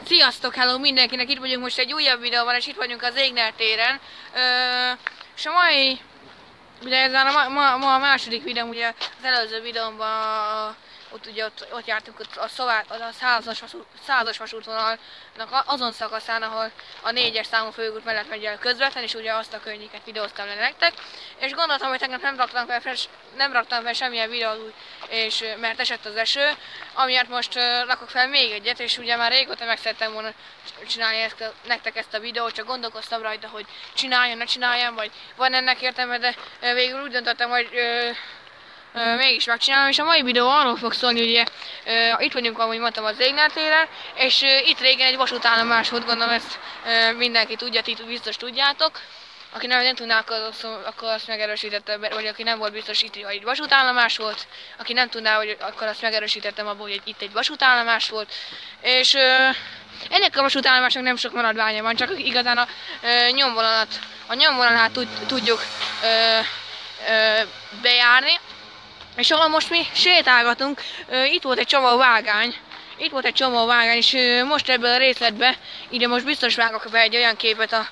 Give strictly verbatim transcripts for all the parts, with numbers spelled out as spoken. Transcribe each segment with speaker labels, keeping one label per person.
Speaker 1: Sziasztok, hello mindenkinek, itt vagyunk most egy újabb videóban, és itt vagyunk az Égner téren. Ö, és a mai, ugye ez a ma, ma, ma a második videó, ugye az előző videómban ott, ugye, ott, ott jártunk ott a, szovát, a százas, vasút, százas vasútvonalnak azon szakaszán, ahol a négyes számú főút mellett megy el közvetlen, és ugye azt a környéket videóztam le nektek. És gondoltam, hogy tegnap nem raktam fel, fresh, nem raktam fel semmilyen videót, és, mert esett az eső, amiatt most uh, rakok fel még egyet, és ugye már régóta meg szerettem volna csinálni ezt a, nektek ezt a videót, csak gondolkoztam rajta, hogy csináljon, ne csináljam, vagy van ennek értelme, de uh, végül úgy döntöttem, hogy uh, Uh, mégis megcsinálom, és a mai videó arról fog szólni, ugye uh, itt vagyunk, ahogy mondtam, az Égner téren, és uh, itt régen egy vasútállomás volt, gondolom ezt uh, mindenki tudja, ti biztos tudjátok. Aki nem, nem tudná, akkor, akkor azt megerősítettem, vagy aki nem volt biztos itt, hogy egy vasútállomás volt, aki nem tudná, hogy akkor azt megerősítettem abból, hogy itt egy vasútállomás volt. És uh, ennek a vasútállomásnak nem sok maradványa van, csak igazán a uh, nyomvonalat, a nyomvonalát tud, tudjuk uh, uh, bejárni. És ahol most mi sétálgatunk, itt volt egy csomó vágány, itt volt egy csomó vágány, és most ebből a részletbe, ide most biztos vágok be egy olyan képet, a,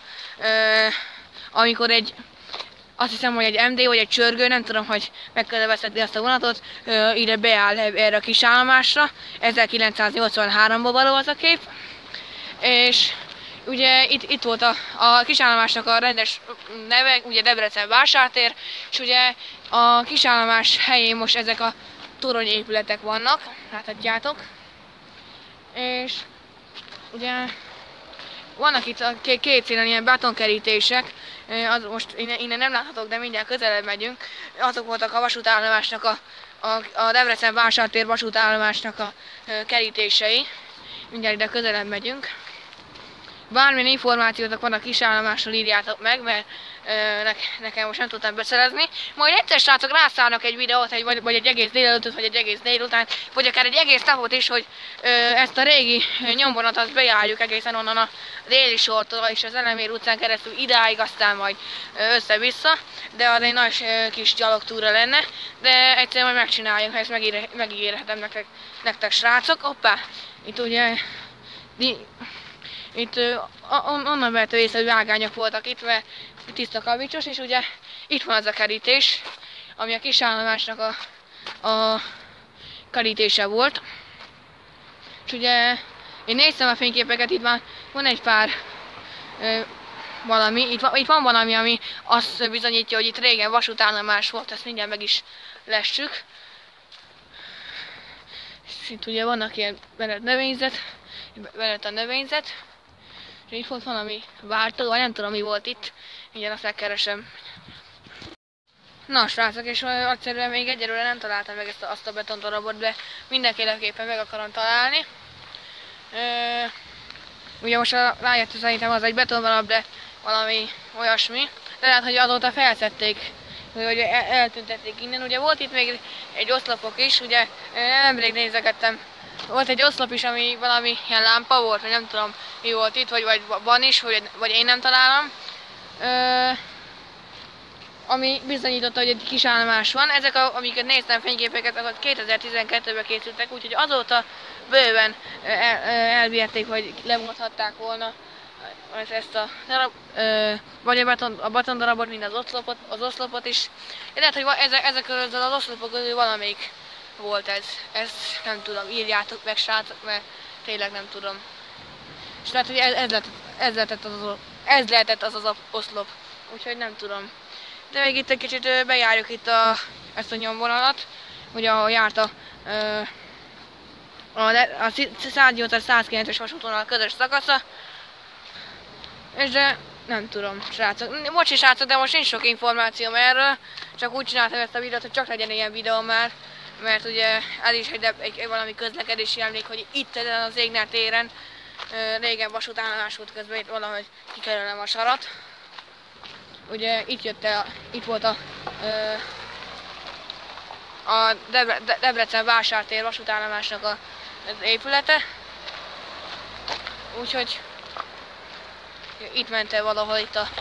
Speaker 1: amikor egy, azt hiszem, hogy egy em dé vagy egy csörgő, nem tudom, hogy meg kell veszetni azt a vonatot, ide beáll erre a kis állomásra, ezerkilencszáznyolcvanháromból való az a kép, és ugye itt, itt volt a, a kisállomásnak a rendes neve, ugye Debrecen vásártér, és ugye a kisállomás helyén most ezek a toronyépületek vannak, láthatjátok. És ugye vannak itt a két színen ilyen betonkerítések, az most innen, innen nem láthatók, de mindjárt közelebb megyünk. Azok voltak a vasútállomásnak, a, a, a Debrecen vásártér vasútállomásnak a kerítései. Mindjárt ide közelebb megyünk. Bármilyen információtok van a kisállomásról, írjátok meg, mert ö, ne, nekem most nem tudtam beszerezni. Majd egyszer srácok rászállnak egy videót, egy, vagy, vagy egy egész délelőttöt, vagy egy egész délután, vagy akár egy egész napot is, hogy ö, ezt a régi nyomvonatot bejárjuk egészen onnan a déli sortól és az Elemér utcán keresztül idáig, aztán majd össze-vissza. De az egy nagy ö, kis gyalogtúra lenne, de egyszerűen majd megcsináljuk, ha ezt megír, megígérhetem nektek, nektek srácok. Hoppá, itt ugye... Di, Itt on, onnan vehető észre, hogy vágányok voltak itt, mert tiszta kavicsos, és ugye itt van az a kerítés, ami a kisállomásnak a, a kerítése volt. És ugye én néztem a fényképeket, itt van, van egy pár ö, valami, itt van, itt van valami, ami azt bizonyítja, hogy itt régen vasútállomás volt, ezt mindjárt meg is lessük. És itt ugye vannak ilyen veled növényzet, veled a növényzet. És itt volt valami váltó, vagy nem tudom mi volt itt, mindjárt azt megkeresem. Na srácok, és egyszerűen még egyelőre nem találtam meg ezt a, azt a betondarabot, de mindenképpen meg akarom találni. Ö, ugye most a, rájött szerintem az egy betondarab, de valami olyasmi. De lehet, hogy azóta felszedték, hogy el, eltüntették innen. Ugye volt itt még egy oszlopok is, ugye nemrég nézegettem. Volt egy oszlop is, ami valami ilyen lámpa volt, vagy nem tudom mi volt itt, vagy, vagy van is, vagy, vagy én nem találom. Ö, ami bizonyította, hogy egy kis állomás van. Ezek, a, amiket néztem fényképeket, azok kétezer-tizenkettőben készültek, úgyhogy azóta bőven el, elvihették, vagy lemondhatták volna ezt a darab, ö, vagy a, beton, a betondarabot, mint az oszlopot, az oszlopot is. Én lehet, hogy ezek, ezek közül az oszlopok közül valamelyik volt ez. Ezt nem tudom, írjátok meg srácok, mert tényleg nem tudom. És lehet, hogy ez, ez, lehetett, ez, lehetett az, ez lehetett az az oszlop, úgyhogy nem tudom. De még itt egy kicsit bejárjuk itt a, ezt a nyomvonalat, ugye ahol járt a, a, a száznyolcas százkilences vasútvonal közös szakasza. És de nem tudom, srácok. Bocsi srácok, de most nincs sok információm erről, csak úgy csináltam ezt a videót, hogy csak legyen ilyen videó már. Mert ugye ez is egy, egy, egy valami közlekedési emlék, hogy itt ezen az Égner téren régen vasútállomás volt, közben itt valahogy kikerülnem a sarat. Ugye itt jött el, itt volt a, a Debre, Debrecen vásártér vasútállomásnak a, az épülete. Úgyhogy itt ment el valahol itt a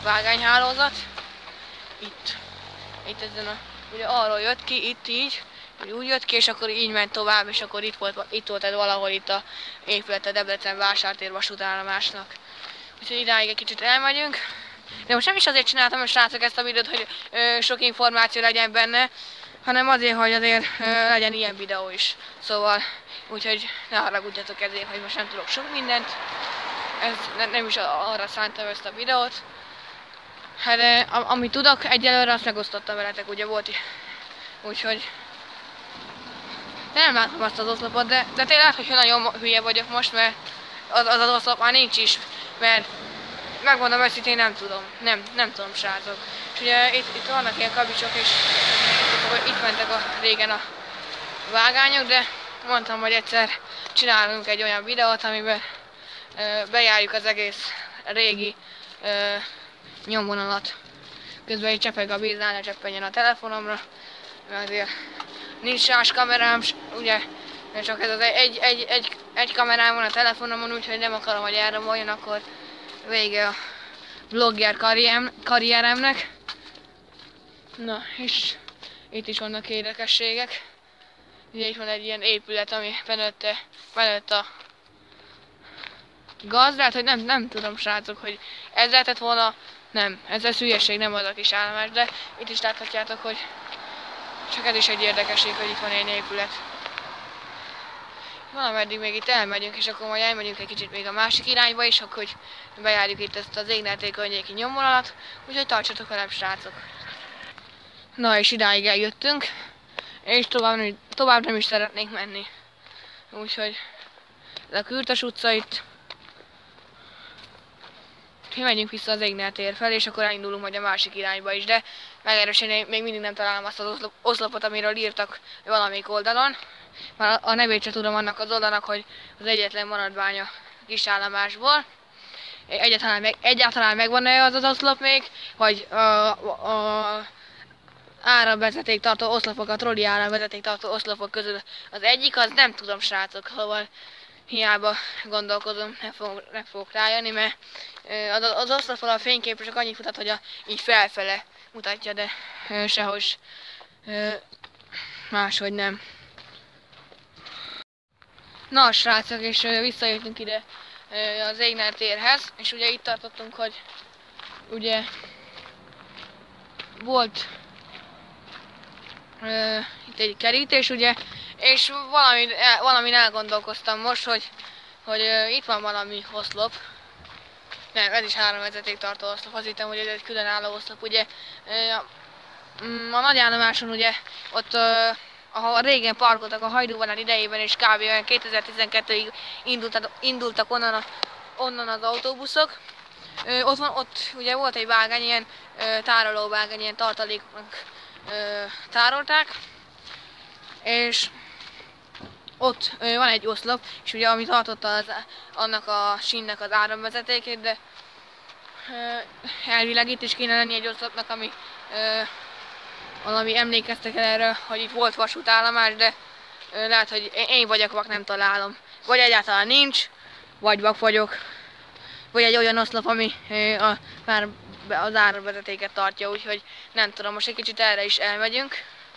Speaker 1: vágányhálózat. Itt, itt ezen a, ugye arról jött ki, itt így, úgy jött ki, és akkor így ment tovább, és akkor itt volt, itt volt ez valahol itt a épület a Debrecen vásártér vasútállomásnak. Úgyhogy idáig egy kicsit elmegyünk. De most nem is azért csináltam a srácok ezt a videót, hogy ö, sok információ legyen benne, hanem azért, hogy azért ö, legyen ilyen videó is. Szóval, úgyhogy ne haragudjatok ezért, hogy most nem tudok sok mindent. Ez ne, nem is arra szántam ezt a videót. Hát de amit tudok egyelőre, azt megosztottam veletek, ugye volt. Úgyhogy de nem látom azt az oszlopot, de, de tényleg, hogy nagyon hülye vagyok most, mert az az, az oszlop már nincs is, mert megmondom őszintén, nem tudom, nem, nem tudom, srácok. És ugye itt, itt vannak ilyen kabicsok, és itt mentek a régen a vágányok, de mondtam, hogy egyszer csinálunk egy olyan videót, amiben ö, bejárjuk az egész régi ö, nyomvonalat. Közben így csepeg a víznál, ne cseppenjen a telefonomra, mert azért nincs más kamerám, ugye, csak ez az egy, egy, egy, egy kamerám van a telefonomon, úgyhogy nem akarom, hogy elromoljon, akkor vége a vlogger karrieremnek. Na, és itt is vannak érdekességek. Ugye itt van egy ilyen épület, ami benőtte, benőtt a gaz, de hát, hogy nem, nem tudom, srácok, hogy ez lehetett volna, nem, ez a hülyeség, nem az a kis állomás, de itt is láthatjátok, hogy csak ez is egy érdekesség, hogy itt van egy épület. Valameddig még itt elmegyünk, és akkor majd elmegyünk egy kicsit még a másik irányba is, akkor hogy bejárjuk itt ezt az Égnálté környéki nyomvonalat, úgyhogy tartsatok velem, srácok! Na és idáig eljöttünk, és tovább nem, tovább nem is szeretnénk menni. Úgyhogy ez a Kürtös utca itt. Mi megyünk vissza az Égnáltér fel, és akkor elindulunk majd a másik irányba is, de megerősíteni még mindig nem találom azt az oszlopot, amiről írtak valamelyik oldalon. Már a nevét sem tudom annak az oldalnak, hogy az egyetlen maradvány a kisállomásból. Egyáltalán, meg, egyáltalán megvan-e az az oszlop még, vagy a, a, a áramvezeték tartó oszlopok, a trolli áramvezeték tartó oszlopok közül az egyik, az nem tudom, srácok, szóval hiába gondolkozom, nem fogok, nem fogok rájönni, mert az, az oszlopon a fényképre csak annyit mutat, hogy a, így felfele mutatja, de sehogy máshogy nem. Na, srácok, és visszajöttünk ide az Égnáltérhez, és ugye itt tartottunk, hogy ugye volt uh, itt egy kerítés, ugye, és valamin, valamin elgondolkoztam most, hogy, hogy uh, itt van valami oszlop. Nem, ez is három vezetéktartó oszlop, azt hittem, hogy ez egy különálló oszlop, ugye. Uh, a nagyállomáson ugye ott uh, ahol régen parkoltak a hajdúvonal idejében, és kb. Olyan kétezer-tizenkettőig indultak, indultak onnan, a, onnan az autóbuszok. Ö, ott, van, ott ugye volt egy vágány, ilyen ö, tárolóvágány, ilyen tartaléknak ö, tárolták. És ott ö, van egy oszlop, és ugye ami tartotta az, annak a sínnek az áramvezetékét, de ö, elvileg itt is kéne lenni egy oszlopnak, ami ö, valami emlékeztek el erre, hogy itt volt vasútállomás, de ö, lehet, hogy én vagyok vak, nem találom. Vagy egyáltalán nincs, vagy vak vagyok, vagy egy olyan oszlop, ami ö, a, már az áramvezetéket tartja, úgyhogy nem tudom, most egy kicsit erre is elmegyünk.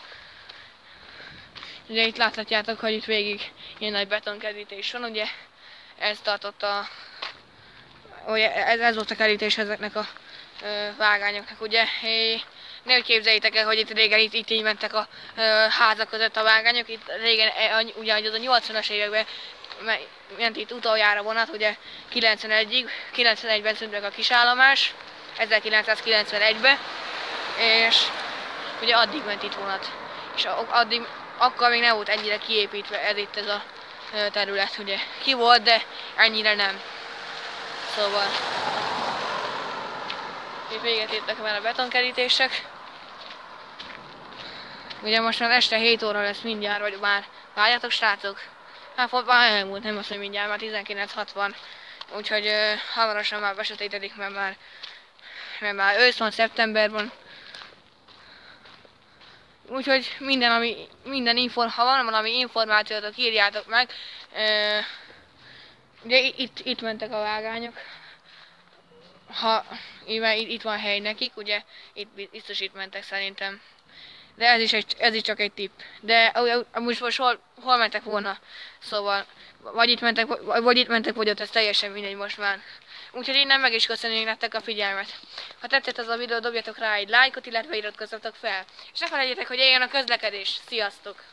Speaker 1: Ugye itt láthatjátok, hogy itt végig ilyen nagy betonkerítés van, ugye ez tartotta, ugye ez, ez volt a kerítés ezeknek a ö, vágányoknak, ugye. É, ne úgy képzeljétek el, hogy itt régen itt, itt így mentek a ö, házak között a vágányok, itt régen ugye az a nyolcvanas években ment itt utoljára vonat, ugye kilencvenegyig, kilencvenegyben szűnt meg a kisállomás, ezerkilencszázkilencvenegyben, és ugye addig ment itt vonat, és addig, akkor még nem volt ennyire kiépítve ez itt ez a terület, ugye ki volt, de ennyire nem, szóval itt véget értek már a betonkerítések. Ugye most már este hét óra lesz mindjárt, vagy már várjátok, srácok? Hát már elmúlt, nem azt, hogy mindjárt, már tizenkilenc hatvan. Úgyhogy uh, hamarosan már besötétedik, mert már, mert már ősz van, szeptember van. Úgyhogy minden, ami, minden inform, ha van valami információtok, írjátok meg. Uh, ugye itt, itt mentek a vágányok. Ha, itt, itt van hely nekik, ugye itt biztos itt mentek szerintem. De ez is, egy, ez is csak egy tipp. De amúgy most hol, hol mentek volna? Szóval, vagy itt mentek, vagy itt mentek, vagy ott, ez teljesen mindegy most már. Úgyhogy innen meg is köszönjük nektek a figyelmet. Ha tetszett az a videó, dobjatok rá egy lájkot, illetve iratkozzatok fel. És ne felejtjétek, hogy éljen a közlekedés. Sziasztok!